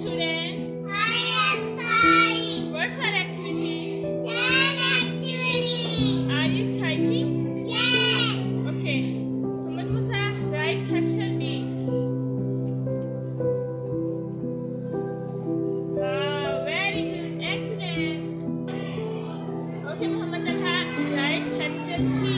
students? I am fine. What's our activity? Sad activity. Are you excited? Yes. Okay. Muhammad Musa, write capital B. Wow, very good. Excellent. Okay, Muhammad Talha, write capital T.